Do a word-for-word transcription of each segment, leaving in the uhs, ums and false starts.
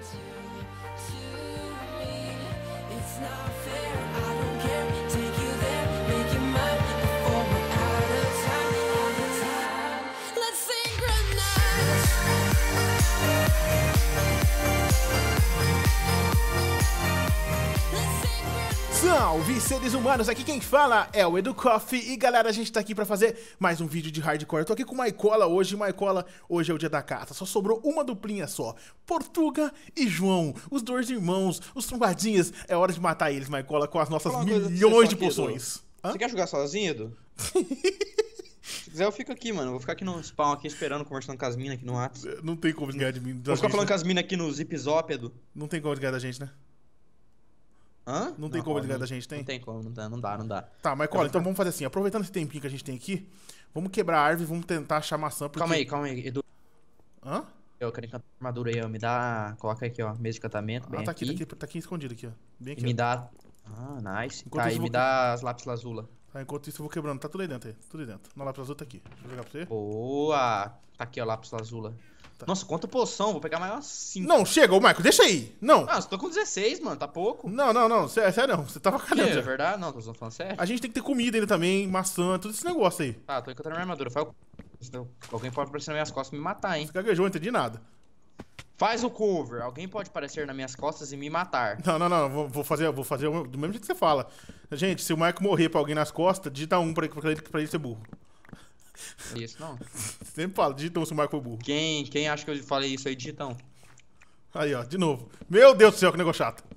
Salve, seres humanos, aqui quem fala é o Edu Coffee. E galera, a gente tá aqui pra fazer mais um vídeo de hardcore. Eu tô aqui com o Maicola hoje, Maicola, hoje é o dia da caça. Só sobrou uma duplinha só, Portuga e João, os dois irmãos, os trombadinhas. É hora de matar eles, Maicola, com as nossas milhões de poções. Hã? Você quer jogar sozinho, Edu? Se quiser eu fico aqui, mano. Eu vou ficar aqui no spawn, aqui esperando, conversando com as minas aqui no WhatsApp. Não tem como ganhar de mim. Vou ficar falando com as minas aqui no Zip Zop, Edu. Não tem como ganhar da gente, né? Hã? Não tem não, como não, ligar da gente, tem? Não tem como, não dá, não dá, não dá. Tá, mas Cola, então vamos fazer assim, aproveitando esse tempinho que a gente tem aqui, vamos quebrar a árvore e vamos tentar achar maçã, porque... Calma aí, calma aí, Edu. Hã? Eu quero encantar a armadura aí, ó, me dá... Coloca aqui, ó, mesa de encantamento, bem ah, tá aqui, aqui. Tá aqui, tá aqui escondido aqui, ó. Bem aqui, E me ó. dá... Ah, nice. Enquanto Tá, isso, e eu me vou- dá as lápis lazula. Tá, enquanto isso eu vou quebrando, tá tudo aí dentro aí, tudo aí dentro. Na lápis azul tá aqui, deixa eu jogar pra você. Boa! Tá aqui, ó, lápis lazula. Tá. Nossa, quanta poção, vou pegar mais umas cinco. Não, chega, ô Marco, deixa aí, não. Ah, eu tô com dezesseis, mano, tá pouco. Não, não, não, sério, sério não, você tava Que, calhando é já. verdade? Não, tô falando sério. A gente tem que ter comida ainda também, maçã, tudo esse negócio aí. Tá, tô encantando minha armadura. Faz o... Alguém pode aparecer nas minhas costas e me matar, hein? Você gaguejou, não entendi nada. Faz o cover. Alguém pode aparecer nas minhas costas e me matar. Não, não, não, vou, vou fazer, vou fazer o- do mesmo jeito que você fala. Gente, se o Marco morrer pra alguém nas costas, digita um pra ele, pra ele, pra ele ser burro. Isso, não. Sempre fala, digita um se o Marco for burro. Quem, quem acha que eu falei isso aí, digitão? Aí, ó, de novo. Meu Deus do céu, que negócio chato.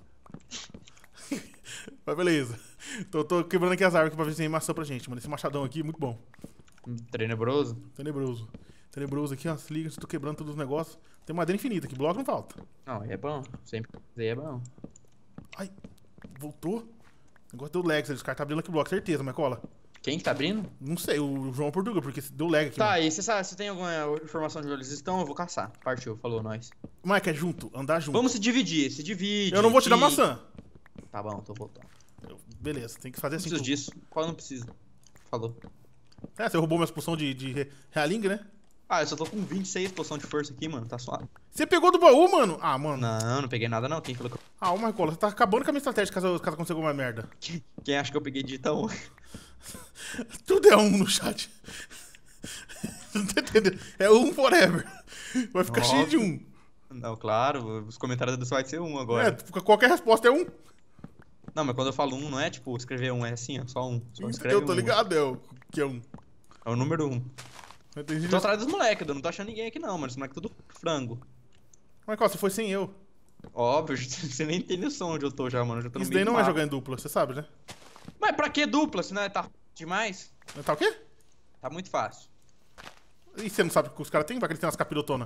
Mas beleza. Tô, tô quebrando aqui as árvores aqui pra ver se tem maçã pra gente, mano. Esse machadão aqui é muito bom. Tenebroso. Tenebroso. Tenebroso aqui, ó. Se liga, tô quebrando todos os negócios. Tem madeira infinita aqui, bloco não falta. Não, aí é bom. Sempre aí é bom. Ai, voltou. Negócio deu lag, os caras tá abrindo aqui bloco, certeza, mas cola. Quem que tá abrindo? Não sei, o João Portugal, porque deu lag aqui. Tá, e você sabe, você tem alguma informação de onde eles estão? Eu vou caçar. Partiu, falou, nós. Mike, é junto, andar junto. Vamos se dividir, se divide. Eu não vou te dar que- maçã. Tá bom, tô voltando. Eu- beleza, tem que fazer Não assim. preciso com- disso. Qual não precisa? Falou. É, você roubou minha expulsão de, de re- Realing, né? Ah, eu só tô com vinte e seis poção de força aqui, mano. Tá suave. Você pegou do baú, mano? Ah, mano. Não, não peguei nada não. Quem falou que eu... Ah, ô Marcola, você tá acabando com a minha estratégia caso, caso aconteça alguma merda. Quem acha que eu peguei digitão? Tudo é um no chat. Não tá entendendo? É um forever. Vai ficar cheio de um. Não, claro, os comentários do vai ser um É, agora. qualquer resposta é um. Não, mas quando eu falo um, não é tipo escrever um, é assim, ó, só um. Só escreve Eu tô um. ligado, é o que é um. É o número um. Mas tem gente- Tô atrás dos moleques, eu não tô achando ninguém aqui não, mano. Esse moleque é tudo frango. Marcola, você foi sem eu. Óbvio, você nem tem noção onde eu tô já, mano. Eu já tô no Isso meio daí do não é mapa. jogar em dupla, você sabe, né? Mas pra que dupla, se não é tá demais? Tá o quê? Tá muito fácil. E você não sabe o que os caras têm? Vai que eles têm umas capirotonas.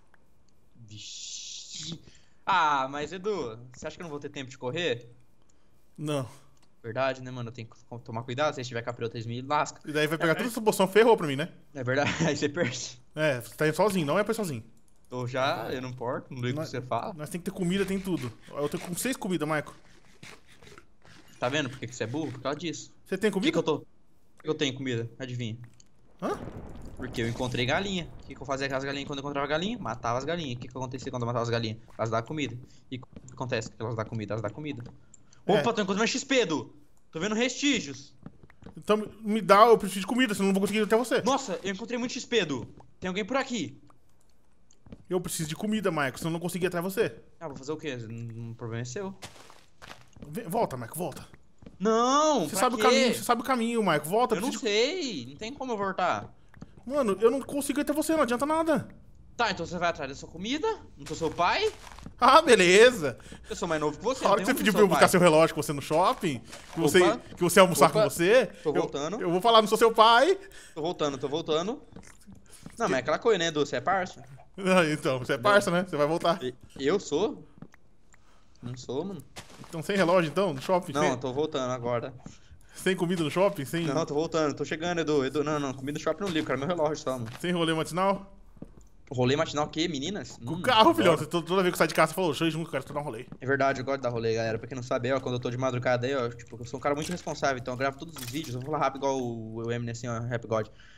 Vixe. Ah, mas Edu, você acha que eu não vou ter tempo de correr? Não. Verdade, né, mano? Eu tenho que tomar cuidado, se tiver capirota, eles me lasca. E daí vai pegar toda essa poção, ferrou pra mim, né? É verdade, aí você perde. É, você tá indo sozinho, não é pra ir sozinho. Tô já, eu não importo, não ligo o que você fala. Nós tem que ter comida, tem tudo. Eu tô com seis comidas, Marco. Tá vendo por que que você é burro? Por causa disso. Você tem Por que comida? que eu tô... Por que que eu tenho comida? Adivinha. Hã? Porque eu encontrei galinha. O que que eu fazia com as galinhas quando eu encontrava galinha? Matava as galinhas. O que que acontecia quando eu matava as galinhas? Elas davam comida. E o que acontece que elas dão comida? Elas dão comida. É. Opa, tô encontrando X P, Edu. Tô vendo restígios. Então me dá, eu preciso de comida, senão eu não vou conseguir ir até você. Nossa, eu encontrei muito X P, Edu. Tem alguém por aqui. Eu preciso de comida, Marco, senão eu não consigo ir até você. Ah, vou fazer o quê? O problema é seu. Vem- volta, Marco, volta. Não, Você pra sabe quê? o caminho, você sabe o caminho, Marco. Volta, Eu não preciso de- sei. Não tem como eu voltar. Mano, eu não consigo ir até você, não adianta nada. Tá, então você vai atrás da sua comida? Não sou seu pai? Ah, beleza. Eu sou mais novo que você. A hora não que você tenho pediu um pra eu seu buscar pai. seu relógio com você no shopping, que você, Opa. que você ia almoçar Opa. com você, Tô eu- voltando. Eu, vou falar, não sou seu pai. Tô voltando, tô voltando. Não, mas é aquela coisa, né, Edu? Você é parça? Ah, então, você é parça, né? Você vai voltar. E- Eu sou? Não sou, mano. Então, sem relógio, então, no shopping? Não, sem, eu tô voltando agora. sem comida no shopping? Sem, Não, tô voltando, tô chegando, Edu. Edu, não, não, comida no shopping não ligo, quero meu relógio só, mano. sem rolê matinal? Rolê matinal o quê, meninas? Com Hum, o carro, filhão. adoro. Você, toda toda vez que sai de casa, você falou, deixa eu ir junto, cara, tu dar um rolê. É verdade, eu gosto de dar rolê, galera. Pra quem não sabe, ó, quando eu tô de madrugada aí, ó, tipo, eu sou um cara muito responsável, então eu gravo todos os vídeos, eu vou falar rápido igual o, o Eminem, assim, ó, Rap God.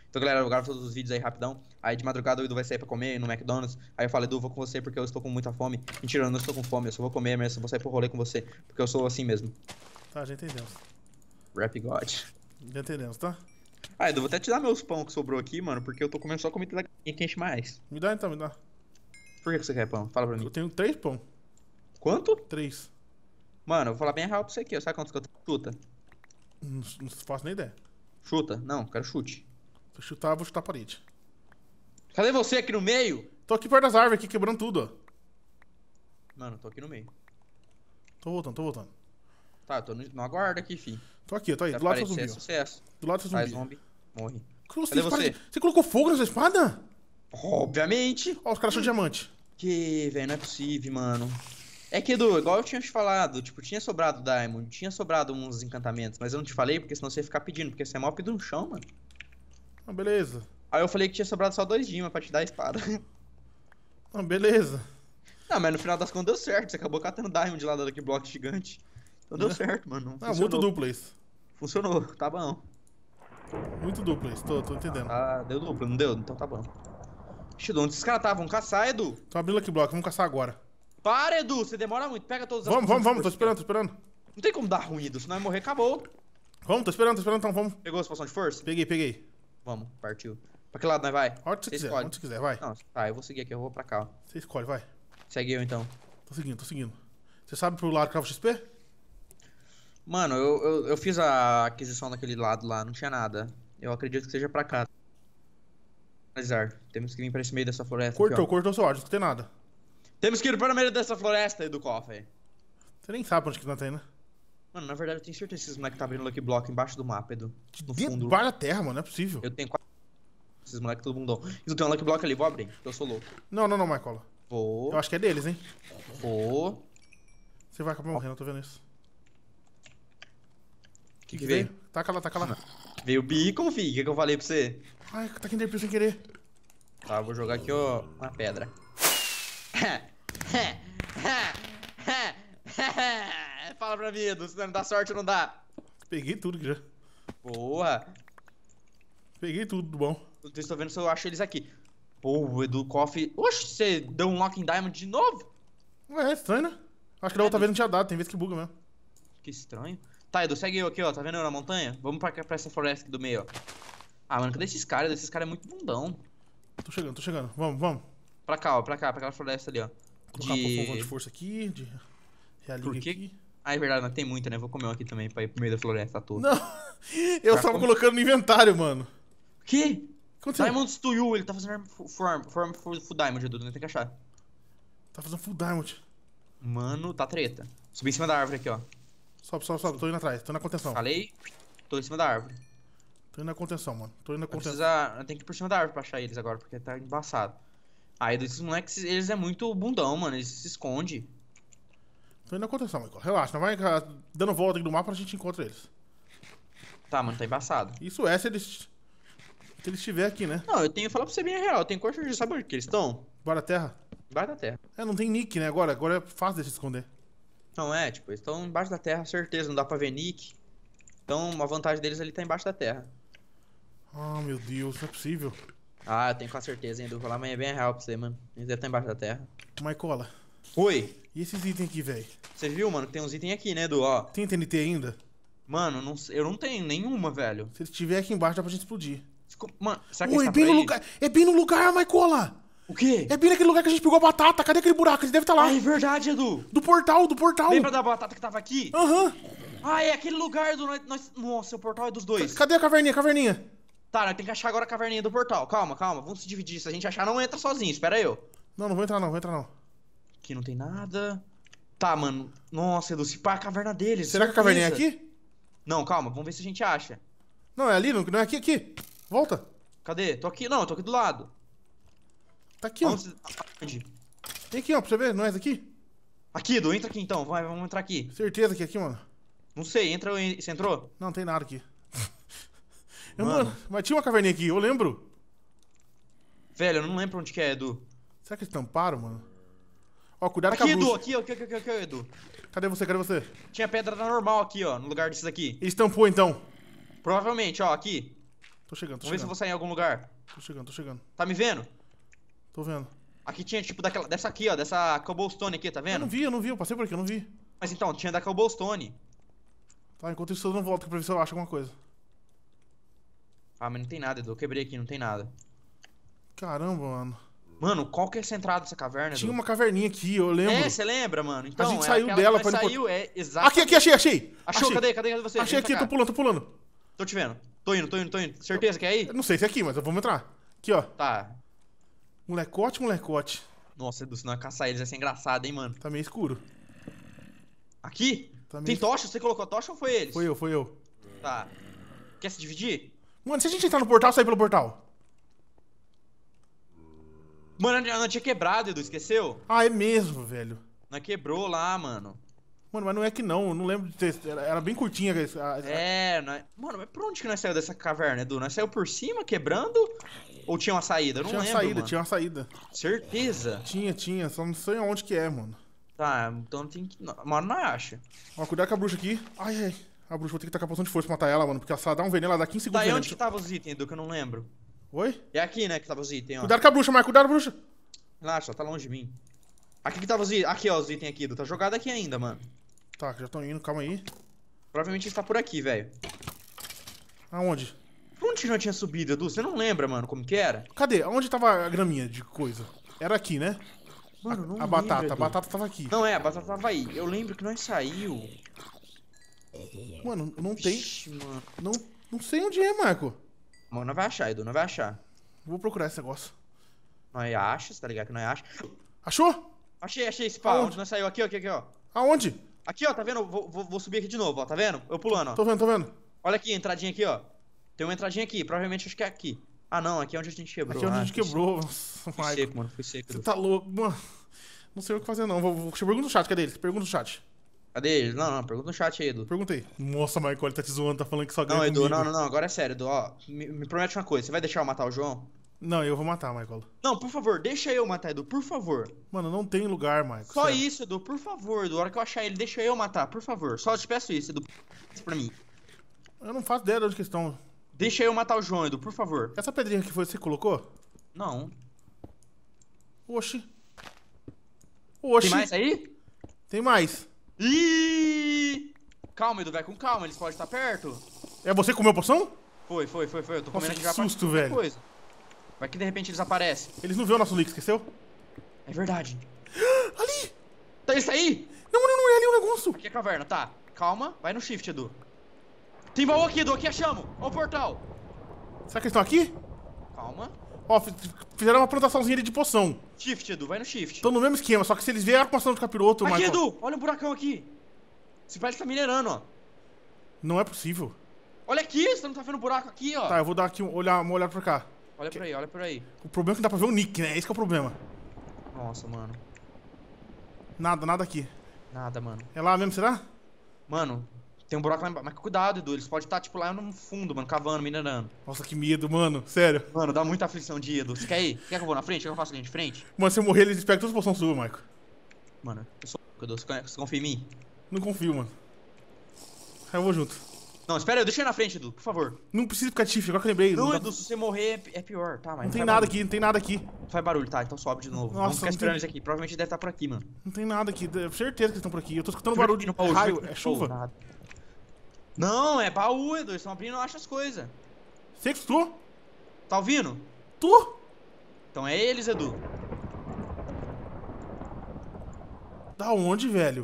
Então, galera, eu gravo todos os vídeos aí rapidão. Aí de madrugada o Edu vai sair pra comer no McDonald's. Aí eu falo, Edu, vou com você porque eu estou com muita fome. Mentira, eu não estou com fome, eu só vou comer, mas eu vou sair pro rolê com você. Porque eu sou assim mesmo. Tá, já entendemos. Rap God. Já entendemos, tá? Ah, Edu, vou até te dar meus pão que sobrou aqui, mano, porque eu tô comendo só comida da galinha que enche mais. Me dá então, me dá. Por que que você quer pão? Fala pra mim. Eu tenho três pão. Quanto? Três. Mano, eu vou falar bem real pra você aqui, ó. Sabe quantos que eu tenho? Chuta. Não, não faço nem ideia. Chuta? Não, quero chute. Se eu chutar, eu vou chutar a parede. Cadê você aqui no meio? Tô aqui perto das árvores, aqui quebrando tudo, ó. Mano, tô aqui no meio. Tô voltando, tô voltando. Tá, eu tô no, no aguardo aqui, fi. Tô aqui, tô aí. Já Do lado do parece seu ser zumbi, ó. sucesso. Do lado do seu Faz zumbi. zombie, morre. Você, Cadê você? você colocou fogo nessa espada? Obviamente. Ó, os caras são diamante. Que, velho, não é possível, mano. É que, Edu, igual eu tinha te falado, tipo, tinha sobrado Diamond, tinha sobrado uns encantamentos, mas eu não te falei porque senão você ia ficar pedindo, porque você é mó pedido no chão, mano. Ah, beleza. Aí eu falei que tinha sobrado só dois dimas pra te dar a espada. Ah, beleza. Não, mas no final das contas deu certo, você acabou catando Diamond lá da Lucky Block gigante. Então deu certo, mano. Ah, muito duplo isso. Funcionou, tá bom. Muito duplo isso, tô, tô entendendo. Ah, deu duplo, não deu? Então tá bom. Ixi, de onde esses caras estavam? Vamos caçar, Edu. Tô abrindo aqui bloco, vamos caçar agora. Para, Edu, você demora muito, pega todas as Vamos, vamos, vamos, tô força. esperando, tô esperando. Não tem como dar ruim, Edu, senão vai morrer, acabou. Vamos, tô esperando, tô esperando, então vamos. Pegou as poções de força? Peguei, peguei. Vamos, partiu. Pra que lado nós vai? Onde você quiser, escolhe. onde você quiser, vai. Não, tá, eu vou seguir aqui, eu vou pra cá, ó. Você escolhe, vai. Segue eu, então. Tô seguindo, tô seguindo. Você sabe pro lado que é o X P? Mano, eu, eu, eu fiz a aquisição daquele lado lá, não tinha nada. Eu acredito que seja pra cá. Analisar. Temos que vir pra esse meio dessa floresta Cortou, aqui, cortou o seu áudio, não escutei nada. Temos que ir para o meio dessa floresta, Edu Cofre. Você nem sabe onde que nós tá indo, né? Mano, na verdade eu tenho certeza que esses moleques tá abrindo Lucky Block embaixo do mapa, Edu. No Dentro fundo. da terra, mano, não é possível. Eu tenho quatro. Esses moleques todo mundo. Isso tem um Lucky Block ali, vou abrir, porque eu sou louco. Não, não, não, Marcola. Vou. Eu acho que é deles, hein? Vou. Você vai acabar morrendo, eu tô vendo isso. O que, que veio? Taca lá, taca lá. Veio o beacon, fi. O que, que eu falei pra você? Ai, tá aqui dentro sem querer. Tá, vou jogar aqui, ó, uma pedra. Fala pra mim, Edu, se não dá sorte ou não dá? Peguei tudo aqui já. Boa. Peguei tudo do bom. Eu estou vendo se eu acho eles aqui. Pô, o Edu Coffee. Oxe, você deu um Lock in Diamond de novo? Ué, é estranho, né? Acho que da outra vez não tinha dado, tem vezes que buga mesmo. Que estranho. Tá, Edu, segue eu aqui, ó. Tá vendo eu na montanha? Vamos pra, cá, pra essa floresta aqui do meio, ó. Ah, mano, cadê esses caras? Esses caras é muito bundão. Tô chegando, tô chegando. Vamos, vamos. Pra cá, ó. Pra cá, pra aquela floresta ali, ó. Colocar De... um pouco de força aqui, de realiga Por quê? aqui. Ah, é verdade, mas tem muita, né? Vou comer um aqui também pra ir pro meio da floresta toda. Não, eu Pra tava comer. colocando no inventário, mano. Que? O que aconteceu? Diamonds to you, ele tá fazendo form, form, full, full diamond, Edu, não tem que achar. Tá fazendo full diamond. Mano, tá treta. Subi em cima da árvore aqui, ó. Sobe, sobe, sobe. Tô indo atrás, tô na contenção. Falei, tô em cima da árvore. Tô indo na contenção, mano. Tô indo na Eu contenção. precisa... Eu tenho que ir por cima da árvore pra achar eles agora, porque tá embaçado. Aí, esses moleques, eles é muito bundão, mano, eles se escondem. Tô indo na contenção, Michael. Relaxa, não vai ah, dando volta aqui do mapa, a gente encontra eles. Tá, mano, tá embaçado. Isso é se eles... Se eles estiver aqui, né? Não, eu tenho que falar pra você bem a real, eu tenho corte de saber onde que eles estão? Bora terra. Embaixo da terra. É, não tem nick, né? Agora, agora é fácil de se esconder. Não é, tipo, eles estão embaixo da terra, certeza, não dá pra ver nick. Então, a vantagem deles ali tá embaixo da terra. Ah, meu Deus, não é possível. Ah, eu tenho quase certeza, hein, Edu. Vou falar amanhã bem a real pra você, mano. Eles devem estar embaixo da terra. Michaela, Oi! e esses itens aqui, velho? Você viu, mano, que tem uns itens aqui, né, Edu? Ó. Tem T N T ainda? Mano, não, eu não tenho nenhuma, velho. Se ele estiver aqui embaixo, dá pra gente explodir. Mano, será que Oi, ele é tá bem por no aí? lugar. É bem no lugar, Michaela! O quê? É bem naquele lugar que a gente pegou a batata. Cadê aquele buraco? Ele deve estar lá. Ah, é verdade, Edu. Do portal, do portal. Lembra da batata que tava aqui? Aham. Ah, é aquele lugar do... Nós... Nossa, o portal é dos dois. Cadê a caverninha, caverninha? Tá, nós temos que achar agora a caverninha do portal. Calma, calma. Vamos se dividir. Se a gente achar, não entra sozinho. Espera eu. Não, não vou entrar não, vou entrar não. Aqui não tem nada. Tá, mano. Nossa, Edu, se pá, a caverna deles. Será que a caverninha é certeza. aqui? Não, calma. Vamos ver se a gente acha. Não, é ali, não, não é aqui, aqui. Volta. Cadê? Tô aqui. Não, tô aqui do lado. Tá aqui, ó. Onde? Onde? Tem aqui, ó, pra você ver. Não é esse aqui? Aqui, Edu. Entra aqui então. Vai, vamos entrar aqui. Certeza que é aqui, mano. Não sei. Entra. Você entrou? Não, tem nada aqui. Eu, Mano. mano, mas tinha uma caverninha aqui, eu lembro. Velho, eu não lembro onde que é, Edu. Será que eles tamparam, mano? Ó, cuidado Aqui, com a Edu. bruxa. Aqui, aqui, aqui, aqui, aqui, Edu. Cadê você, cadê você? Tinha pedra normal aqui, ó. No lugar desses aqui. Ele estampou, então. Provavelmente, ó. Aqui. Tô chegando, tô Vamos ver se eu chegando. vou sair em algum lugar. Tô chegando, tô chegando. Tá me vendo? Tô vendo. Aqui tinha, tipo, daquela, dessa aqui, ó. Dessa cobblestone aqui, tá Eu vendo? não vi, eu não vi, eu passei por aqui, eu não vi. Mas então, tinha da cobblestone. Tá, enquanto isso eu não volto aqui pra ver se eu acho alguma coisa. Ah, mas não tem nada, Edu. Eu quebrei aqui, não tem nada. Caramba, mano. Mano, qual que é essa entrada dessa caverna, Edu? Tinha uma caverninha aqui, eu lembro. É, você lembra, mano? Então, gente é saiu aquela dela que pra nós ir no saiu, é exato. Aqui, aqui, achei, achei. Achou? Achei. Cadê? Cadê? Cadê você? Achei Vem aqui, pra tô cá. pulando, tô pulando. Tô te vendo. Tô indo, tô indo, tô indo. Certeza que é aí? Eu não sei se é aqui, mas vamos entrar. Aqui, ó. Tá. Molecote, molecote. Nossa, Edu, se não caçar eles vai ser engraçado, hein, mano. Tá meio escuro. Aqui? Tá Tem meio... tocha? Você colocou a tocha ou foi eles? Foi eu, foi eu. Tá. Quer se dividir? Mano, se a gente entrar no portal, sair pelo portal. Mano, não tinha quebrado, Edu, esqueceu? Ah, é mesmo, velho. Nós quebrou lá, mano. Mano, mas não é que não, eu não lembro de ter... Era, era bem curtinha. A, a... É, nós... Mano, mas por onde que nós saímos dessa caverna, Edu? Nós saímos por cima, quebrando? Ou tinha uma saída? Eu não Tinha uma lembro, saída, mano. tinha uma saída. Certeza? Tinha, tinha, só não sei aonde que é, mano. Tá, então tem que... Mano, não acha. Ó, cuidado com a bruxa aqui. Ai, ai. A bruxa, vou ter que tacar poção de força pra matar ela, mano. Porque ela dá um veneno, ela dá quinze segundos Tá, de e veneno. onde que tava os itens, Edu, que eu não lembro? Oi? É aqui, né, que tava os itens, ó. Cuidado com a bruxa, Marco, cuidado, bruxa. Relaxa, ó, tá longe de mim. Aqui que tava os itens. Aqui, ó, os itens aqui, Edu. Tá jogado aqui ainda, mano. Tá, já estão indo, calma aí. Provavelmente está por aqui, velho. Aonde? Por onde que nós tinha subido, Edu? Você não lembra, mano, como que era? Cadê? Aonde tava a graminha de coisa? Era aqui, né? Mano, a, não a batata, lembro, a Edu. batata tava aqui. Não é, a batata tava aí. Eu lembro que nós saiu. Mano, não tem. Ixi, mano. Não, não sei onde é, Marco. Mano, não vai achar, Edu, não vai achar. Vou procurar esse negócio. Nós acha, você tá ligado que nós acha. Achou? Achei, achei esse pau. Aonde? Onde nós saiu? Aqui, ó, aqui, aqui, ó. Aonde? Aqui, ó, tá vendo? Vou, vou, vou subir aqui de novo, ó, tá vendo? Eu pulando, ó. Tô vendo, tô vendo. Olha aqui, entradinha aqui, ó. Tem uma entradinha aqui, provavelmente acho que é aqui. Ah, não, aqui é onde a gente quebrou. Aqui é onde ah, a gente fui quebrou. Nossa, Fui Marco. seco, mano, fui seco. Você Edu. tá louco, mano. Não sei o que fazer, não. Vou, vou... Pergunta no chat, cadê eles? Pergunta no chat. Cadê ele? Não, não, pergunta no chat aí, Edu. Perguntei. Nossa, Marco, ele tá te zoando, tá falando que só ganha Não, Edu, comigo. não, não, não, agora é sério, Edu, ó. Me, me promete uma coisa, você vai deixar eu matar o João? Não, eu vou matar, Michael. Não, por favor, deixa eu matar, Edu, por favor. Mano, não tem lugar, Michael. Só sério. isso, Edu, por favor, Edu. A hora que eu achar ele, deixa eu matar, por favor. Só te peço isso, Edu. Isso pra mim. Eu não faço ideia de onde que estão. Deixa eu matar o João, Edu, por favor. Essa pedrinha que foi você que colocou? Não. Oxi. Oxi. Tem mais aí? Tem mais. Ih! Calma, Edu, vai com calma, eles podem estar perto. É você que comeu a poção? Foi, foi, foi, foi. Eu tô Nossa, comendo que aqui já pra susto, qualquer velho. coisa. Vai que de repente eles aparecem. Eles não viram o nosso leak, esqueceu? É verdade. Ali! Tá isso aí? Não, não, não é ali o negócio. Aqui é a caverna, tá. Calma, vai no shift, Edu. Tem baú aqui, Edu, aqui achamos. Ó o portal. Será que eles estão aqui? Calma. Ó, fiz- fizeram uma plantaçãozinha ali de poção. Shift, Edu, vai no shift. Estão no mesmo esquema, só que se eles vieram com poção de capiroto, Aqui, Michael... Edu, olha um buracão aqui. Esse pai tá minerando, ó. Não é possível. Olha aqui, você não tá vendo buraco aqui, ó. Tá, eu vou dar aqui um, olhar, uma olhada pra cá. Olha por aí, olha por aí. O problema é que não dá pra ver o nick, né? Esse que é o problema. Nossa, mano. Nada, nada aqui. Nada, mano. É lá mesmo, será? Mano, tem um buraco lá embaixo. Mas cuidado, Edu, eles podem estar, tipo, lá no fundo, mano, cavando, minerando. Nossa, que medo, mano. Sério. Mano, dá muita aflição de Edu. Você quer ir? Quer que eu vou na frente? Quer que eu faça linha de frente? Mano, se eu morrer, eles pegam todas as poções suas, Michael. Mano, eu sou louco, Edu. Você conhe- você confia em mim? Não confio, mano. Aí eu vou junto. Não, espera aí, deixa eu ir na frente, Edu, por favor. Não precisa ficar de chifre, agora que eu lembrei. Não, dá- Edu, se você morrer é pi- é pior, tá? Mas Não não tem faz nada barulho. aqui, não tem nada aqui. Não faz barulho, tá? Então sobe de novo. Nossa, Vamos ficar não esperando tem- eles aqui. Provavelmente deve estar por aqui, mano. Não tem nada aqui. Tenho certeza que eles estão por aqui. Eu tô escutando Deixa eu ver barulho aqui de no baú, raio. deixa eu ver É aqui no chuva? baú, nada. Não, é baú, Edu. Eles estão abrindo e acham as coisas. Você que escutou? Tá ouvindo? Tu? Então é eles, Edu. Da onde, velho?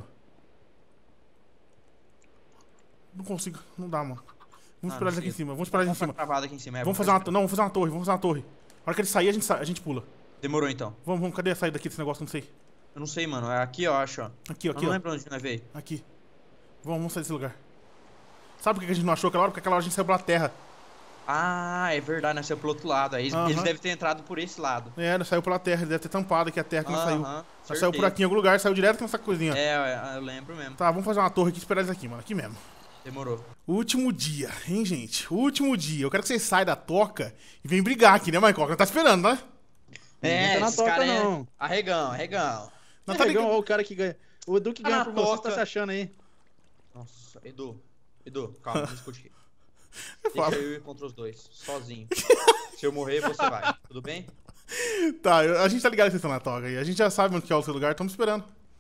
Não consigo. Não dá, mano. Vamos Ah, esperar não eles aqui em sei. cima. Vamos esperar eles em Tá cima. travado aqui em cima. É, Vamos vou fazer uma... ficar Não, vamos fazer uma torre. Vamos fazer uma torre. A hora que ele sair, a gente, sa- a gente pula. esperando. Demorou então. Vamos, vamos. Cadê a saída daqui desse negócio? Não sei. Eu não sei, mano. É aqui, eu acho, ó. Aqui, ó, Eu aqui, não ó. lembro onde nós veio. Aqui. Vamos, vamos sair desse lugar. Sabe por que a gente não achou aquela hora? Porque aquela hora a gente saiu pela terra. Ah, é verdade, nós saímos pro outro lado. Aí eles, Aham. eles devem ter entrado por esse lado. É, nós saiu pela terra. Ele deve ter tampado aqui a terra que não saiu. Aham, Nós saiu por certeza. aqui em algum lugar, saiu direto nessa coisinha. É, eu lembro mesmo. Tá, vamos fazer uma torre aqui e esperar eles aqui, mano. Aqui mesmo. Demorou. Último dia, hein, gente? Último dia. Eu quero que vocês saiam da toca e venham brigar aqui, né, Michael? Não tá esperando, né? É, tá na esses toca, caras é não. arregão, arregão. Não É, tá Negão, ligado? ó, o cara que ganha. O Edu que Tá ganha na por você, toca. tá se achando aí. Nossa, Edu. Edu, calma, não discute aqui. Deixa eu ir contra os dois, sozinho. Se eu morrer, você vai. Tudo bem? Tá, eu- a gente tá ligado que vocês estão na toga aí. A gente já sabe onde que é o seu lugar, estamos esperando.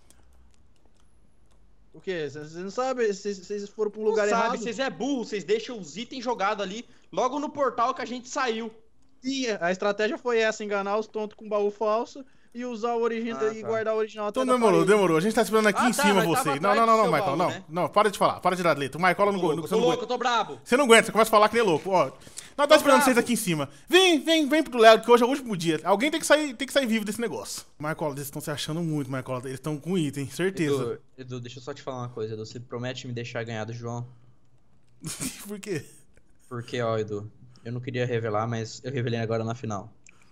O quê? Vocês não sabem? Vocês vocês foram pra um Não lugar sabe, errado? vocês é burro, vocês deixam os itens jogados ali, logo no portal que a gente saiu. Sim, a estratégia foi essa, enganar os tontos com baú falso e usar o original Ah, e tá. guardar o original até Então na demorou, parede. demorou. A gente tá esperando aqui Ah, em tá, cima nós tava você. Não, atrás não, não, do não, seu Michael, baú, não. né? Não, para de falar, para de dar letra. O Michael não, Tô louco, não, eu você tô não louco, eu aguenta. tô brabo. Você não aguenta, você começa a falar que nem louco. Ó, nós tá esperando bravo. vocês aqui em cima. Vem, vem, vem pro Léo, que hoje é o último dia. Alguém tem que sair, tem que sair vivo desse negócio. Michael, eles estão se achando muito, Michael. Eles estão com item, certeza. Edu, Edu, deixa eu só te falar uma coisa, Edu. Você promete me deixar ganhar do João? Por quê? Porque, ó, Edu, eu não queria revelar, mas eu revelei agora na final.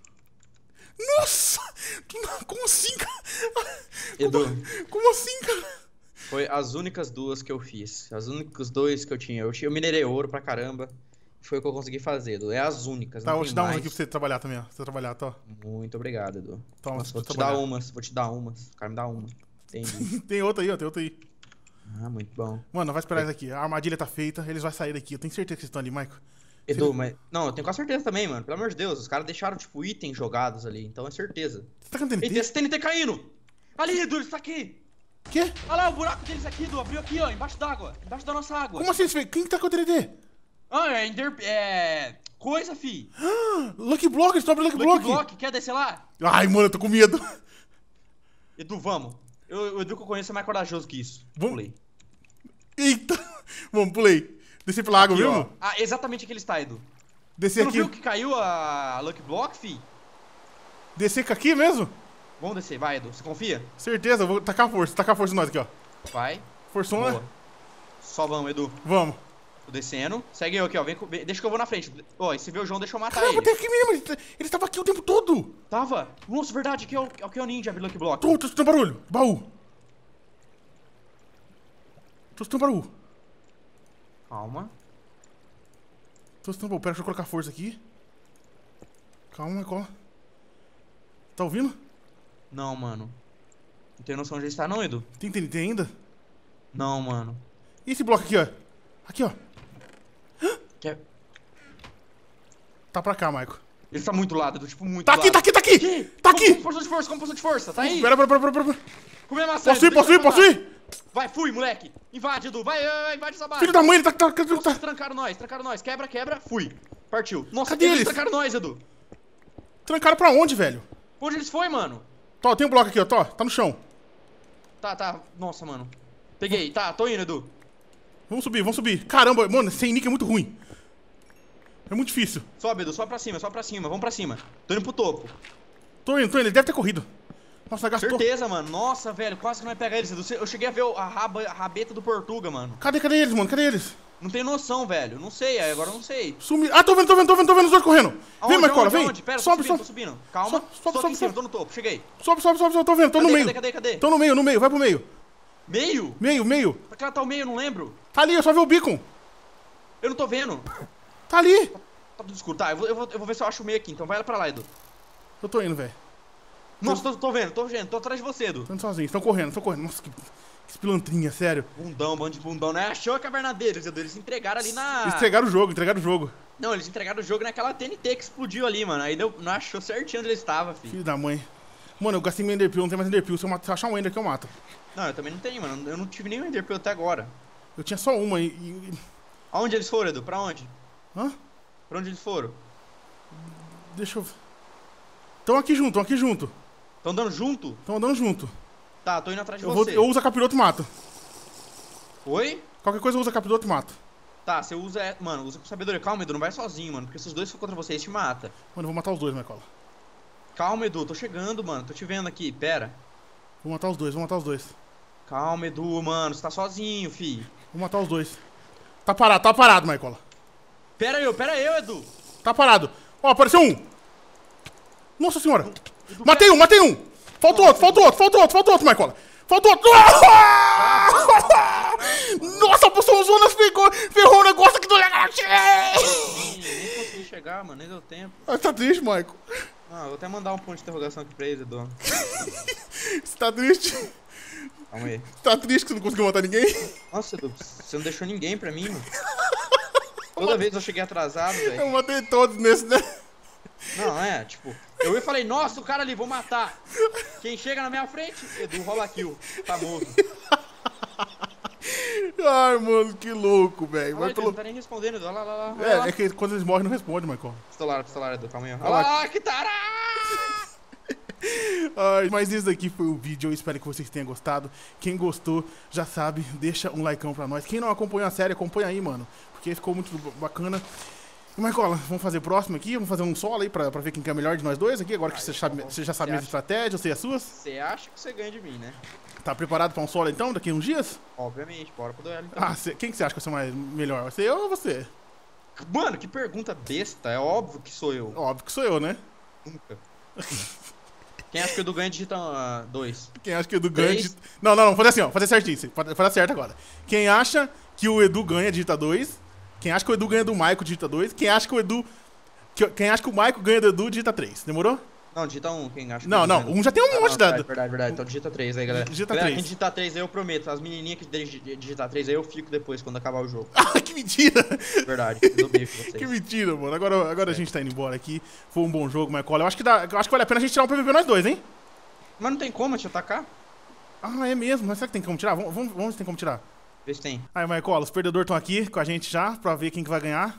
Nossa! Tu não- Como assim, cara? Edu, Como assim, cara? foi as únicas duas que eu fiz. As únicos dois que eu tinha. Eu, tinha- eu minerei ouro pra caramba. Foi o que eu consegui fazer, Edu. É as únicas, Tá, não vou tem te dar umas mais. aqui pra você trabalhar também, ó. Pra você trabalhar, tá? Muito obrigado, Edu. Toma, Nossa, vou pra te dar trabalhar. umas, vou te dar umas. O cara me dá uma. Entendi. Tem outra aí, ó, tem outra aí. Ah, muito bom. Mano, vai esperar isso aqui. A armadilha tá feita, eles vão sair daqui. Eu tenho certeza que vocês estão ali, Michael. Edu, mas. Não, eu tenho quase certeza também, mano. Pelo amor de Deus, os caras deixaram, tipo, itens jogados ali, então é certeza. Você tá cantando Eita, esse T N T caindo! Ali, Edu, ele tá aqui! Quê? Olha lá o buraco deles aqui, Edu, abriu aqui, ó, embaixo d'água. Embaixo da nossa água. Como assim? Você vê? Quem que tá com o T N T? Ah, é Ender... É... Coisa, fi. Lucky Block, eles estão abrindo Lucky, Lucky Block. Block, quer descer lá? Ai, mano, eu tô com medo. Edu, vamos. Eu, o Edu que eu conheço é mais corajoso que isso. Vamos. Pulei. Eita. Vamos, pulei. Descer pela água, Aqui, viu? ó. Ah, exatamente aqui ele está, Edu. Descer Você não aqui. viu que caiu a Lucky Block, fi? Descer aqui mesmo? Vamos descer, vai, Edu. Você confia? Certeza, eu vou tacar a força. Tacar a força em nós aqui, ó. Vai. Forçona. Boa. Só vamos, Edu. Vamos. Tô descendo. Segue eu aqui, ó. Vem, com- vem- deixa que eu vou na frente. Ó, e se vê o João, deixa eu matar Caramba, ele. tem aqui mesmo. Ele, ele tava aqui o tempo todo. Tava? Nossa, verdade, aqui é o, aqui é o ninja, Lucky Block. Tô, tô escutando barulho. Baú. Tô escutando barulho. Calma. Tô escutando barulho. Pera, deixa eu colocar força aqui. Calma, cola. Tá ouvindo? Não, mano. Não tenho noção onde ele está, não, Edu. Tem T N T ainda? Não, mano. E esse bloco aqui, ó? Aqui, ó. Quer... Tá pra cá, Michael. Ele tá muito lado, Edu, tipo, muito Tá lado. aqui, tá aqui, tá aqui! Aqui! Tá Como- aqui! Como posição de força, como posição de força, tá aí? Pera, pera, pera, pera, pera. Come a maçã, Posso ir, Edu, posso ir, deixa eu posso passar. ir? Vai, fui, moleque. Invade, Edu. Vai, vai, vai, invade essa base. Filho da mãe, ele tá... tá, tá, Nossa, tá. trancaram nós, trancaram nós. Quebra, quebra, fui. Partiu. Nossa, Cadê eles eles? trancaram nós, Edu. Trancaram pra onde, velho? Onde eles foi, mano? Tó, tem um bloco aqui, ó. Tó, tá no chão. Tá, tá. Nossa, mano. Peguei. Tá, tô indo, Edu. Vamos subir, vamos subir. Caramba, mano, sem nick é muito ruim. É muito difícil. Sobe, Edu. Sobe pra cima, sobe pra cima. Vamos pra cima. Tô indo pro topo. Tô indo, tô indo. Ele deve ter corrido. Nossa, gastou. Certeza, mano. Nossa, velho. Quase que não vai pegar eles, Edu. Eu cheguei a ver a, raba, a rabeta do Portuga, mano. Cadê, cadê eles, mano? Cadê eles? Não tenho noção, velho. Não sei, agora eu não sei. Sumi. Ah, tô vendo, tô vendo, tô vendo, tô vendo os dois correndo. Aonde, Vem, Marcola, aonde, vem. aonde? Pera, sobe, tô subindo, sobe. tô subindo. Calma. Sobe, sobe, tô aqui sobe, em cima, sobe. tô no topo. Cheguei. Sobe, sobe, sobe, sobe. Tô vendo, tô no Cadê, meio. cadê, cadê, cadê? Tô no meio, no meio. Vai pro meio. Meio? Meio, meio. Pra que ela tá o meio? Eu não lembro. Tá ali, eu só vi o beacon. Eu não tô vendo. Tá ali. Tá tudo escuro. Tá, eu vou, eu vou, eu vou ver se eu acho o meio aqui. Então vai lá pra lá, Edu. Eu tô indo, velho. Nossa, tô, tô vendo, tô vendo. Tô atrás de você, Edu. Tô indo sozinho. Estão correndo, estão correndo. Nossa, que, que pilantrinha, sério. Bundão, bando de bundão, né? Achou a caverna deles, Edu. Eles entregaram ali na... Eles entregaram o jogo, entregaram o jogo. Não, eles entregaram o jogo naquela T N T que explodiu ali, mano. Aí deu... não achou certinho onde ele estava, filho. Filho da mãe. Mano, eu gastei meu Enderpeel, não tem mais Enderpeel. Se eu matar- se eu achar um Ender que eu mato. Não, eu também não tenho, mano. Eu não tive nenhum Enderpeel até agora. Eu tinha só uma e... e... Aonde eles foram, Edu? Pra onde? Hã? Pra onde eles foram? Deixa eu... Tão aqui junto, tão aqui junto. Tão andando junto? Tão andando junto. Tá, tô indo atrás de Eu, vou, você. eu uso a capiroto e mato. Oi? Qualquer coisa eu uso a capiroto e mato. Tá, você usa... é- Mano, usa com sabedoria. Calma, Edu, não vai sozinho, mano. Porque se os dois for contra você, eles te mata. Mano, eu vou matar os dois, Marcola. Calma, Edu. Tô chegando, mano. Tô te vendo aqui. Pera. Vou matar os dois, vou matar os dois. Calma, Edu, mano. Você tá sozinho, fi. Vou matar os dois. Tá parado, tá parado, Marcola. Pera eu, pera eu, Edu. Tá parado. Ó, apareceu um. Nossa senhora. Edu, Matei um, matei um. Faltou outro, faltou outro, faltou outro, faltou outro, Marcola. Faltou outro. Nossa, a poçãozona ferrou, ferrou o negócio aqui do legal. Nem, nem consegui chegar, mano. Nem deu tempo. Ah, tá triste, Michael. Ah, vou até mandar um ponto de interrogação aqui pra eles, Edu. Você tá triste? Calma aí. Você tá triste que você não conseguiu matar ninguém? Nossa, Edu, você não deixou ninguém pra mim, mano. Toda vez eu cheguei atrasado, velho. Eu matei todos nesse, né? Não, é, tipo, eu falei, nossa, o cara ali, vou matar. Quem chega na minha frente, Edu rola kill, famoso. Ai, mano, que louco, velho. Olha lá, Vai ele pelo... não tá nem respondendo, Edu, olha lá, olha lá, olha É, lá. é que quando eles morrem não responde, Michael. Pistolar, pistolar, Edu, calma aí. Olha Olha lá. lá, que tará! Ai, mas esse daqui foi o vídeo, eu espero que vocês tenham gostado. Quem gostou, já sabe, deixa um likeão pra nós. Quem não acompanhou a série, acompanha aí, mano, porque ficou muito bacana. E, Michael, vamos fazer próximo aqui, vamos fazer um solo aí pra, pra ver quem que é melhor de nós dois aqui, agora que você, sabe, você já sabe Você minhas acha? estratégias, eu sei as suas. Você acha que você ganha de mim, né? Tá preparado pra um solo então, daqui a uns dias? Obviamente, bora pro duelo então. Ah, cê, quem que você acha que vai ser mais melhor? Vai ser eu ou você? Mano, que pergunta besta, é óbvio que sou eu. Óbvio que sou eu, né? Nunca. Quem acha que o Edu ganha digita uh, dois? Quem acha que o Edu ganha... Três. Digita... Não, não, não, fazer assim, ó, fazer certinho, fazer fazer certo agora. Quem acha que o Edu ganha, digita dois. Quem acha que o Edu ganha do Maico, digita dois. Quem acha que o Edu... que- Quem acha que o Maico ganha do Edu, digita três. Demorou? Não, digita um, quem acha que Não, o Edu não, ganha. um já tem um Ah, monte não, da... verdade, verdade, verdade. Então digita três aí, galera. Digita Galera, três. quem digitar três aí eu prometo. As menininhas que dig- digitar três aí eu fico depois, quando acabar o jogo. Ah, que mentira! Verdade, eu dou beijo pra Que vocês. mentira, mano. Agora, agora a gente tá indo embora aqui. Foi um bom jogo, Michael. Eu acho que, dá, eu acho que vale a pena a gente tirar um P V P nós dois, hein? Mas não tem como te atacar? Ah, é mesmo. Mas será que tem como tirar? Vamos, vamos, vamos ver se tem como tirar. Vê se tem. Aí, Michael, os perdedores estão aqui com a gente já, pra ver quem que vai ganhar.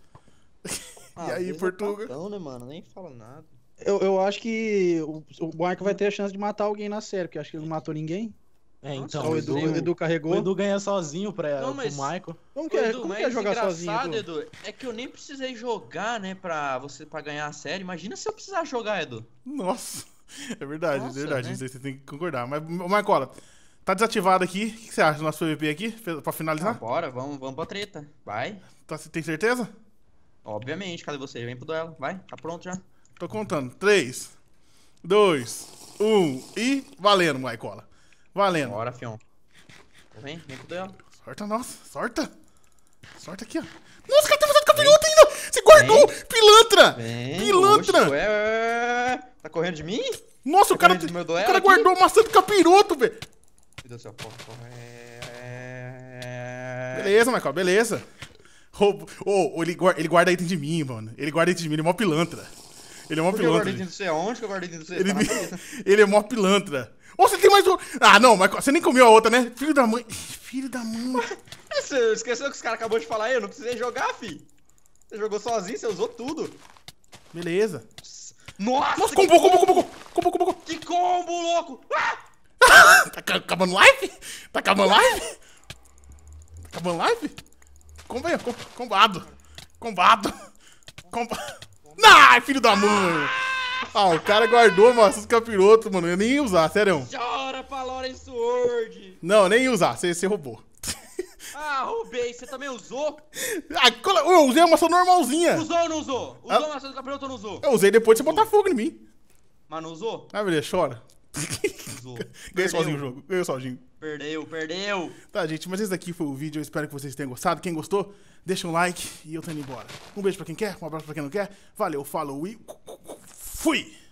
E aí, Portuga? Não, né, mano? Nem fala nada. Eu, eu acho que o, o Michael vai ter a chance de matar alguém na série, porque eu acho que ele não matou ninguém. É, Nossa, então, o, o Edu, Edu, o Edu carregou. o Edu ganha sozinho pra, Não, mas- pro Michael. Como que Ô, é, Edu, como que mas é jogar sozinho, engraçado, Edu? Edu, é que eu nem precisei jogar, né, pra você pra ganhar a série. Imagina se eu precisar jogar, Edu. Nossa, é verdade, Nossa, é verdade. né? Isso aí você tem que concordar. Mas, Michael, tá desativado aqui. O que você acha do nosso P V P aqui? Fe- Pra Ah, finalizar? bora, vamos, vamos pra treta. Vai. Tá, você tem certeza? Obviamente, cadê você? Vem pro duelo. Vai, tá pronto já. Tô contando. três, dois, um e... Valendo, Michael. Valendo. Bora, fião. Vem, vem pro duelo. Sorta, nossa. Sorta. Sorta aqui, ó. Nossa, o cara tá fazendo capiroto ainda. Você guardou. Pilantra. Vem. Pilantra. Oxe, ué, ué, ué. Tá correndo de mim? Nossa, o Tá cara, correndo do meu o duelo cara aqui? guardou maçã do capiroto, velho. Meu Deus do céu, porra, porra. É... Beleza, Michael, beleza. Roubo. Ô, ô, ele, guarda, ele guarda item de mim, mano. Ele guarda item de mim, ele é mó pilantra. Ele é mó Por que eu pilantra. guardei dentro de você? Aonde que eu guardei dentro de você? Ele, Tá na cabeça. ele é mó pilantra. Ô, você tem mais um. Ah, não, Michael, você nem comeu a outra, né? Filho da mãe. Filho da mãe. Você esqueceu que os caras acabou de falar aí? Eu não precisei jogar, fi. Você jogou sozinho, você usou tudo. Beleza. Nossa, Nossa, que, combo, combo, combo, combo, combo, combo. que combo, louco! Ah! Tá ca- acabando live? Tá acabando live? Tá acabando live? Combo aí, com- combado. Combado. Combado. Ai, filho da mãe. Ah, o cara guardou maçã do capiroto, mano. Eu nem ia usar, sério. Chora pra Lawrence Sword! Não, nem ia usar. Você, você roubou. Ah, roubei. Você também usou? Ah, cola- eu usei uma maçã normalzinha. Usou ou não usou? Usou Ah. a maçã do capiroto ou não usou? Eu usei depois de você botar fogo em mim. Mas não usou? Ah, beleza, chora. Usou. Ganhei Perdeu. sozinho o jogo. Ganhei sozinho. Perdeu, perdeu. Tá, gente, mas esse daqui foi o vídeo. Eu espero que vocês tenham gostado. Quem gostou, deixa um like e eu tô indo embora. Um beijo pra quem quer, um abraço pra quem não quer. Valeu, falou e fui!